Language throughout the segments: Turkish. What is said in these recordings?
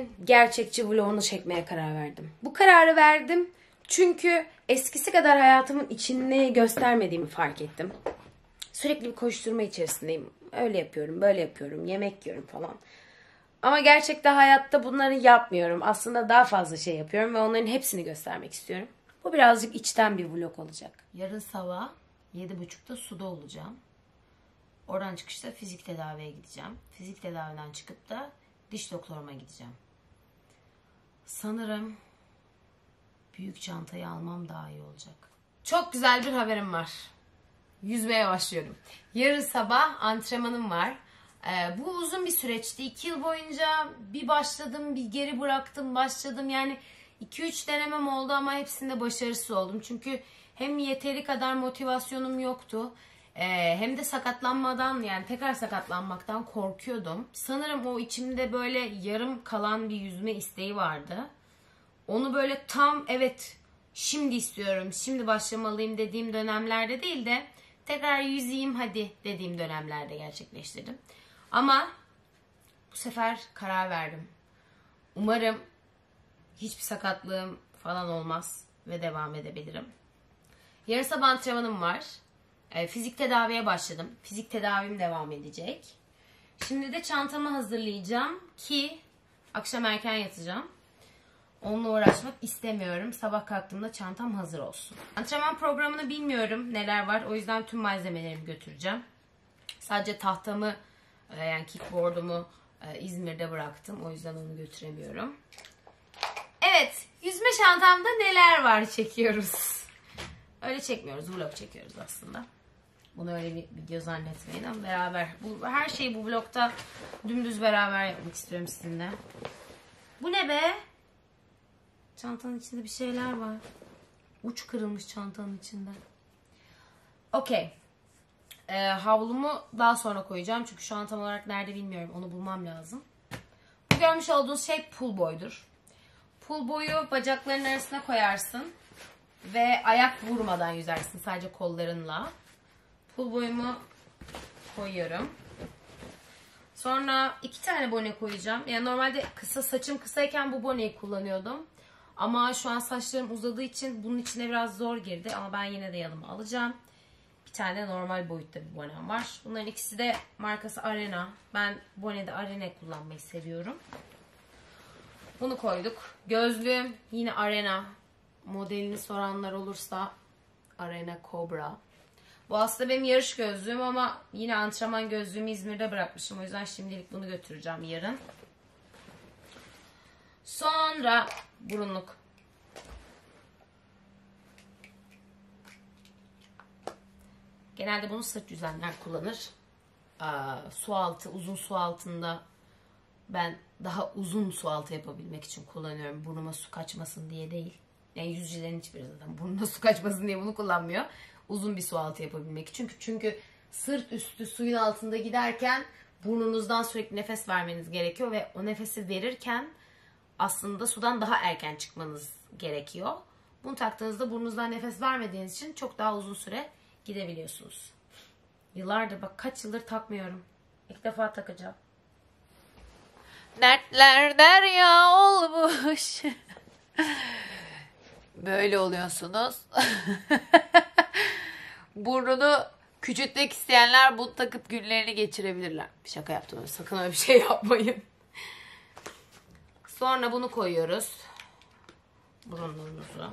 en gerçekçi vlogunu çekmeye karar verdim. Bu kararı verdim çünkü eskisi kadar hayatımın içini göstermediğimi fark ettim. Sürekli bir koşturma içerisindeyim. Öyle yapıyorum, böyle yapıyorum, yemek yiyorum falan. Ama gerçekten hayatta bunları yapmıyorum. Aslında daha fazla şey yapıyorum ve onların hepsini göstermek istiyorum. Bu birazcık içten bir vlog olacak. Yarın sabah 7.30'da suda olacağım. Oradan çıkışta fizik tedaviye gideceğim. Fizik tedaviden çıkıp da diş doktoruma gideceğim. Sanırım büyük çantayı almam daha iyi olacak. Çok güzel bir haberim var. Yüzmeye başlıyorum. Yarın sabah antrenmanım var. Bu uzun bir süreçti. 2 yıl boyunca bir başladım, bir geri bıraktım, başladım. Yani 2-3 denemem oldu ama hepsinde başarısız oldum. Çünkü hem yeteri kadar motivasyonum yoktu. Hem de sakatlanmadan, yani tekrar sakatlanmaktan korkuyordum. Sanırım o içimde böyle yarım kalan bir yüzme isteği vardı. Onu böyle tam evet şimdi istiyorum, şimdi başlamalıyım dediğim dönemlerde değil de tekrar yüzeyim hadi dediğim dönemlerde gerçekleştirdim. Ama bu sefer karar verdim. Umarım hiçbir sakatlığım falan olmaz ve devam edebilirim. Yarın sabah antrenmanım var. Fizik tedaviye başladım. Fizik tedavim devam edecek. Şimdi de çantamı hazırlayacağım ki akşam erken yatacağım. Onunla uğraşmak istemiyorum. Sabah kalktığımda çantam hazır olsun. Antrenman programını bilmiyorum neler var. O yüzden tüm malzemelerimi götüreceğim. Sadece tahtamı yani kickboard'umu İzmir'de bıraktım. O yüzden onu götüremiyorum. Evet, yüzme çantamda neler var çekiyoruz. Öyle çekmiyoruz, vlog çekiyoruz aslında. Bunu öyle bir video zannetmeyin ama beraber. Her şeyi bu vlogta dümdüz beraber yapmak istiyorum sizinle. Bu ne be? Çantanın içinde bir şeyler var. Uç kırılmış çantanın içinde. Okey. Havlumu daha sonra koyacağım. Çünkü şu an tam olarak nerede bilmiyorum. Onu bulmam lazım. Bu görmüş olduğunuz şey pull boy'dur. Pull boy'u bacakların arasına koyarsın. Ve ayak vurmadan yüzersin. Sadece kollarınla. Pull boy'umu koyuyorum. Sonra 2 tane bone koyacağım. Yani normalde saçım kısayken bu boneyi kullanıyordum. Ama şu an saçlarım uzadığı için bunun içine biraz zor girdi. Ama ben yine de yanıma alacağım. Bir tane normal boyutta bir bonem var. Bunların ikisi de markası Arena. Ben bonede Arena kullanmayı seviyorum. Bunu koyduk. Gözlüğüm yine Arena. Modelini soranlar olursa Arena Cobra. Bu aslında benim yarış gözlüğüm ama yine antrenman gözlüğümü İzmir'de bırakmışım. O yüzden şimdilik bunu götüreceğim yarın. Sonra burunluk. Genelde bunu sırt yüzenler kullanır. Su altı, uzun su altında ben daha uzun su altı yapabilmek için kullanıyorum. Burnuma su kaçmasın diye değil. Yani yüzücülerin hiçbiri zaten burnuna su kaçmasın diye bunu kullanmıyor. Uzun bir su altı yapabilmek için. Çünkü sırt üstü suyun altında giderken burnunuzdan sürekli nefes vermeniz gerekiyor ve o nefesi verirken aslında sudan daha erken çıkmanız gerekiyor. Bunu taktığınızda burnunuzdan nefes vermediğiniz için çok daha uzun süre gidebiliyorsunuz. Yıllardır bak kaç yıldır takmıyorum. İlk defa takacağım. Dertler derya olmuş. Böyle oluyorsunuz. Burnunu küçültmek isteyenler bunu takıp günlerini geçirebilirler. Şaka yaptım. Sakın öyle bir şey yapmayın. Sonra bunu koyuyoruz. Burunluğumuzu.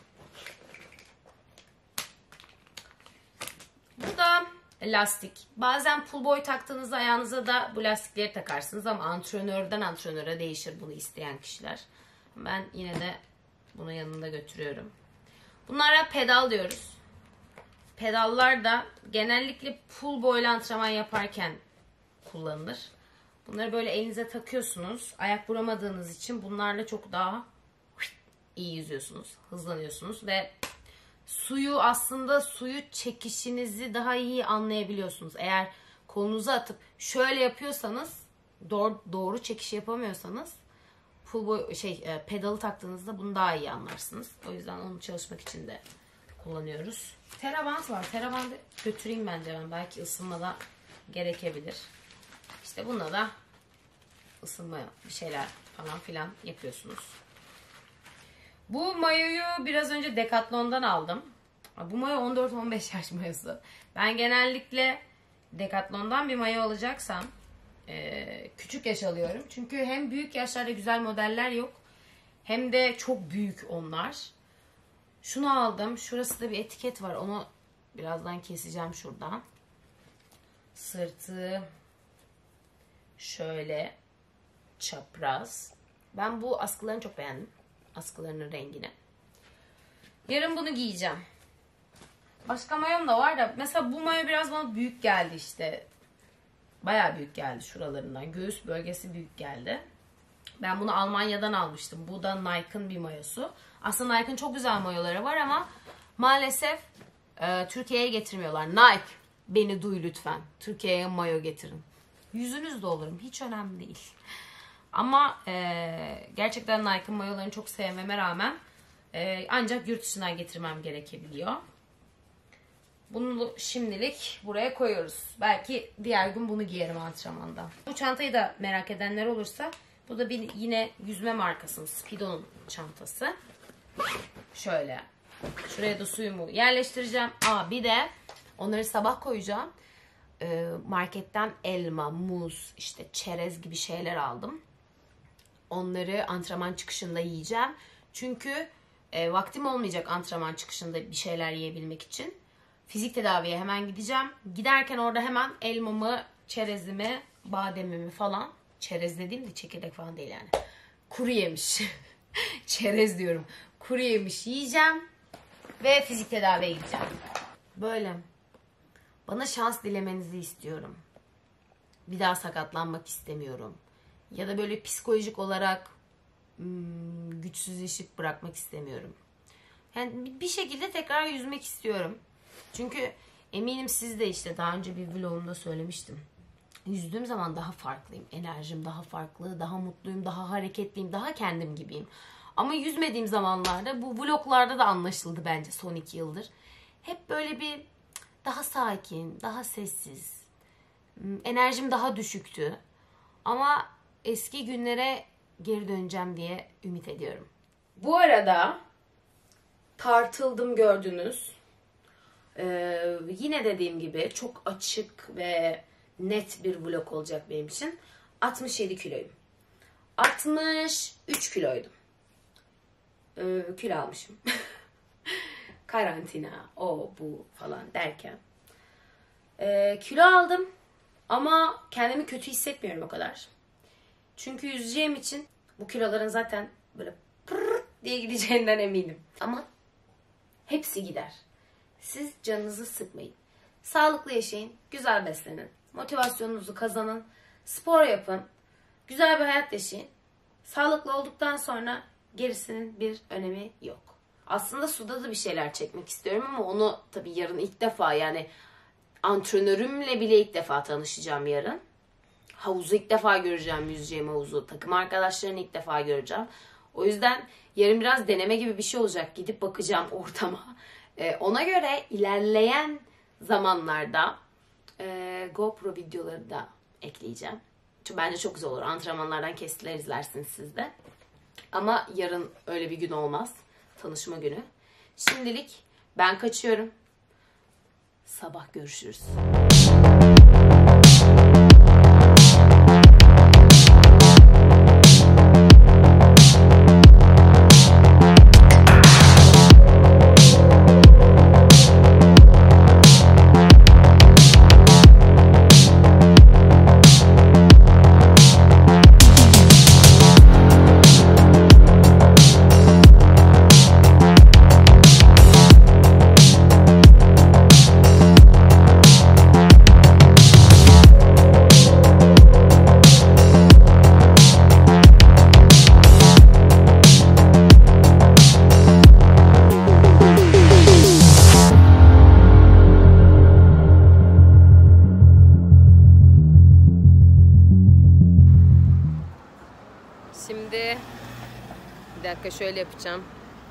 Bu da lastik. Bazen pull boy taktığınızda ayağınıza da bu lastikleri takarsınız ama antrenörden antrenöre değişir bunu isteyen kişiler. Ben yine de bunu yanında götürüyorum. Bunlara pedal diyoruz. Pedallar da genellikle pull boy'la antrenman yaparken kullanılır. Bunları böyle elinize takıyorsunuz. Ayak vuramadığınız için bunlarla çok daha iyi yüzüyorsunuz. Hızlanıyorsunuz ve suyu çekişinizi daha iyi anlayabiliyorsunuz. Eğer kolunuzu atıp şöyle yapıyorsanız doğru çekiş yapamıyorsanız pedalı taktığınızda bunu daha iyi anlarsınız. O yüzden onu çalışmak için de kullanıyoruz. Terabant var. Terabandı götüreyim bence ben. Belki ısınmada gerekebilir. İşte bununla da ısınma bir şeyler falan filan yapıyorsunuz. Bu mayoyu biraz önce Decathlon'dan aldım. Bu mayo 14-15 yaş mayosu. Ben genellikle Decathlon'dan bir mayo alacaksam küçük yaş alıyorum. Çünkü hem büyük yaşlarda güzel modeller yok. Hem de çok büyük onlar. Şunu aldım. Şurası da bir etiket var. Onu birazdan keseceğim şuradan. Sırtı şöyle çapraz. Ben bu askılarını çok beğendim. Askılarının rengini. Yarın bunu giyeceğim. Başka mayom da var da mesela bu mayo biraz bana büyük geldi işte. Bayağı büyük geldi şuralarından. Göğüs bölgesi büyük geldi. Ben bunu Almanya'dan almıştım. Bu da Nike'ın bir mayosu. Aslında Nike'ın çok güzel mayoları var ama maalesef Türkiye'ye getirmiyorlar. Nike, beni duy lütfen. Türkiye'ye mayo getirin. Yüzünüzde olurum. Hiç önemli değil. Ama gerçekten Nike'ın mayolarını çok sevmeme rağmen ancak yurt dışından getirmem gerekebiliyor. Bunu şimdilik buraya koyuyoruz. Belki diğer gün bunu giyerim antrenmanda. Bu çantayı da merak edenler olursa, bu da yine yüzme markasının Speedo'nun çantası. Şöyle. Şuraya da suyumu yerleştireceğim. Bir de onları sabah koyacağım. Marketten elma, muz, işte çerez gibi şeyler aldım. Onları antrenman çıkışında yiyeceğim. Çünkü vaktim olmayacak antrenman çıkışında bir şeyler yiyebilmek için. Fizik tedaviye hemen gideceğim. Giderken orada hemen elmamı, çerezimi, bademimi falan. Çerez dediğim de çekirdek falan değil yani. Kuru yemiş. Çerez diyorum. Kuru yemiş yiyeceğim. Ve fizik tedaviye gideceğim. Böyle. Bana şans dilemenizi istiyorum. Bir daha sakatlanmak istemiyorum. Ya da böyle psikolojik olarak güçsüzleşip bırakmak istemiyorum. Yani bir şekilde tekrar yüzmek istiyorum. Çünkü eminim siz de işte daha önce bir vlogumda söylemiştim. Yüzdüğüm zaman daha farklıyım. Enerjim daha farklı, daha mutluyum, daha hareketliyim, daha kendim gibiyim. Ama yüzmediğim zamanlarda, bu vloglarda da anlaşıldı bence son 2 yıldır. Hep böyle bir daha sakin, daha sessiz. Enerjim daha düşüktü. Ama eski günlere geri döneceğim diye ümit ediyorum. Bu arada tartıldım gördünüz. Yine dediğim gibi çok açık ve net bir vlog olacak benim için. 67 kiloyum. 63 kiloydum. Kilo almışım. Karantina, o bu falan derken. Kilo aldım ama kendimi kötü hissetmiyorum o kadar. Çünkü yüzeceğim için bu kiloların zaten böyle pırr diye gideceğinden eminim. Ama hepsi gider. Siz canınızı sıkmayın. Sağlıklı yaşayın, güzel beslenin, motivasyonunuzu kazanın, spor yapın, güzel bir hayat yaşayın. Sağlıklı olduktan sonra gerisinin bir önemi yok. Aslında suda da bir şeyler çekmek istiyorum ama onu tabii yarın ilk defa, yani antrenörümle bile ilk defa tanışacağım yarın. Havuzu ilk defa göreceğim, yüzeceğim havuzu. Takım arkadaşlarını ilk defa göreceğim. O yüzden yarın biraz deneme gibi bir şey olacak. Gidip bakacağım ortama. Ona göre ilerleyen zamanlarda GoPro videoları da ekleyeceğim. Çünkü bence çok güzel olur. Antrenmanlardan kesitler izlersiniz siz de. Ama yarın öyle bir gün olmaz. Tanışma günü. Şimdilik ben kaçıyorum. Sabah görüşürüz. Şimdi bir dakika şöyle yapacağım.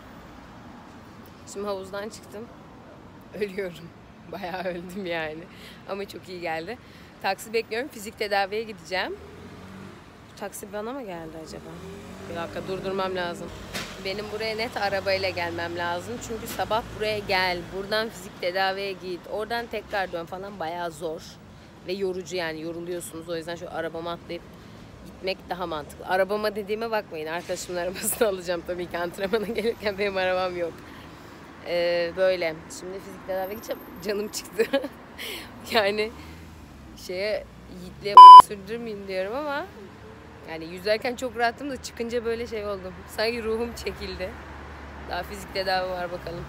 Şimdi havuzdan çıktım. Ölüyorum. Bayağı öldüm yani. Ama çok iyi geldi. Taksi bekliyorum. Fizik tedaviye gideceğim. Taksi bana mı geldi acaba? Bir dakika durdurmam lazım. Benim buraya net arabayla gelmem lazım. Çünkü sabah buraya gel, buradan fizik tedaviye git, oradan tekrar dön falan bayağı zor. Ve yorucu yani, yoruluyorsunuz. O yüzden şu arabama atlayıp gitmek daha mantıklı. Arabama dediğime bakmayın. Arkadaşımın arabasını alacağım tabii ki antrenmana gelirken, benim arabam yok. Böyle. Şimdi fizik tedaviye gideceğim. Canım çıktı. Yani Yiğit'le sürdürmeyeyim diyorum ama yani yüzerken çok rahattım da çıkınca böyle şey oldum. Sanki ruhum çekildi. Daha fizik tedavi var bakalım.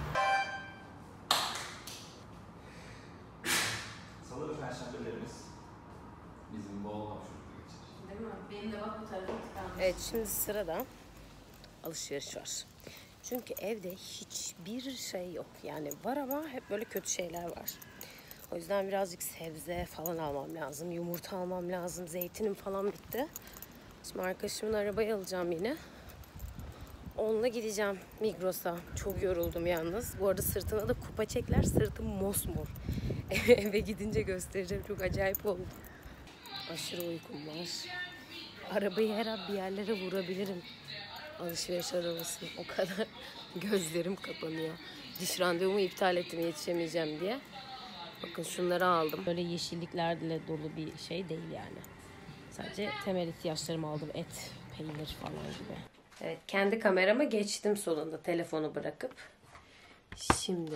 Salı ve perşembelerimiz bizim bol hapşuruklu geçer. Değil mi? Benim de bak bu tarafım tıkanmış. Evet, şimdi sırada alışveriş var. Çünkü evde hiçbir şey yok. Yani var ama hep böyle kötü şeyler var. O yüzden birazcık sebze falan almam lazım. Yumurta almam lazım. Zeytinim falan bitti. Şimdi arkadaşımın arabayı alacağım yine. Onunla gideceğim Migros'a. Çok yoruldum yalnız. Bu arada sırtına da kupa çekler. Sırtım mosmor. Eve gidince göstereceğim. Çok acayip oldu. Aşırı uykum var. Arabayı her an bir yerlere vurabilirim. Alışveriş arabasını. O kadar gözlerim kapanıyor. Diş randevumu iptal ettim, yetişemeyeceğim diye. Bakın şunları aldım. Böyle yeşilliklerle dolu bir şey değil yani. Sadece temel ihtiyaçlarımı aldım. Et, peynir falan gibi. Evet, kendi kamerama geçtim sonunda telefonu bırakıp. Şimdi.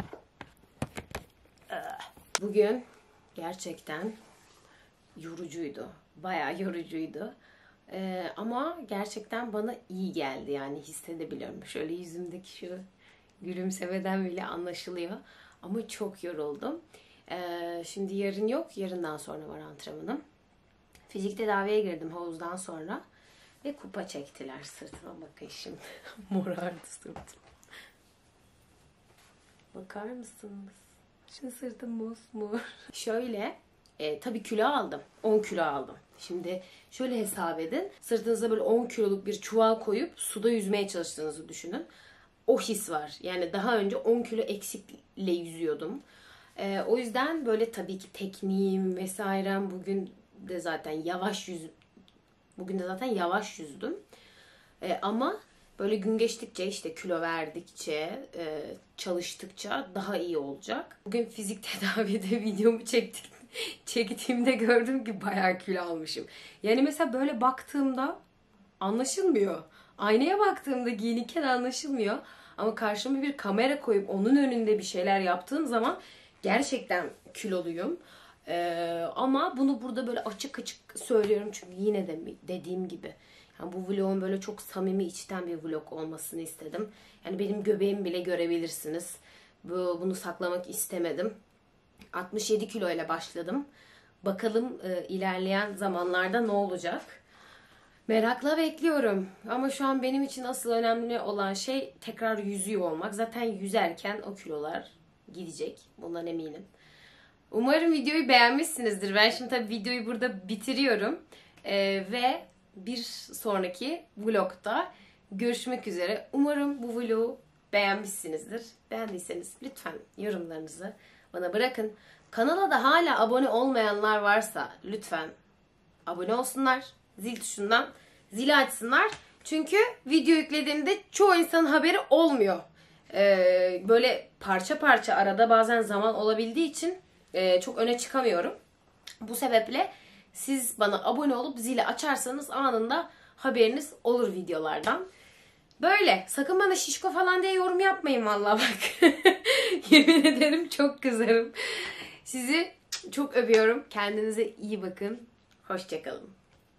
Bugün gerçekten yorucuydu. Bayağı yorucuydu. Ama gerçekten bana iyi geldi yani, hissedebiliyorum. Şöyle yüzümdeki şu gülümsemeden bile anlaşılıyor. Ama çok yoruldum. Şimdi yarın yok. Yarından sonra var antrenmanım. Fizik tedaviye girdim havuzdan sonra. Ve kupa çektiler sırtıma. Bakın şimdi. Morardı sırtım. Bakar mısınız? Şu sırtım mosmor. Şöyle. Tabii kilo aldım. 10 kilo aldım. Şimdi şöyle hesap edin. Sırtınıza böyle 10 kiloluk bir çuval koyup suda yüzmeye çalıştığınızı düşünün. O his var. Yani daha önce 10 kilo eksikle yüzüyordum. O yüzden böyle tabii ki tekniğim vesairem bugün de zaten yavaş yüzdüm. Ama böyle gün geçtikçe, işte kilo verdikçe, çalıştıkça daha iyi olacak. Bugün fizik tedavide videomu çektiğimde gördüm ki bayağı kilo almışım. Yani mesela böyle baktığımda anlaşılmıyor. Aynaya baktığımda giyinirken anlaşılmıyor. Ama karşıma bir kamera koyup onun önünde bir şeyler yaptığım zaman gerçekten kiloluyum. Ama bunu burada böyle açık açık söylüyorum. Çünkü yine de dediğim gibi, yani bu vlogun böyle çok samimi, içten bir vlog olmasını istedim. Yani benim göbeğimi bile görebilirsiniz. Bunu saklamak istemedim. 67 kilo ile başladım. Bakalım ilerleyen zamanlarda ne olacak? Merakla bekliyorum. Ama şu an benim için asıl önemli olan şey tekrar yüzüyor olmak. Zaten yüzerken o kilolar gidecek. Bundan eminim. Umarım videoyu beğenmişsinizdir. Ben şimdi tabii videoyu burada bitiriyorum. Ve bir sonraki vlogda görüşmek üzere. Umarım bu vlogu beğenmişsinizdir. Beğendiyseniz lütfen yorumlarınızı bana bırakın. Kanala da hala abone olmayanlar varsa lütfen abone olsunlar. Zil tuşundan zili açsınlar. Çünkü video yüklediğimde çoğu insanın haberi olmuyor. Böyle parça parça arada bazen zaman olabildiği için çok öne çıkamıyorum. Bu sebeple siz bana abone olup zili açarsanız anında haberiniz olur videolardan. Böyle. Sakın bana şişko falan diye yorum yapmayın vallahi bak. Yemin ederim çok kızarım. Sizi çok öpüyorum. Kendinize iyi bakın. Hoşça kalın.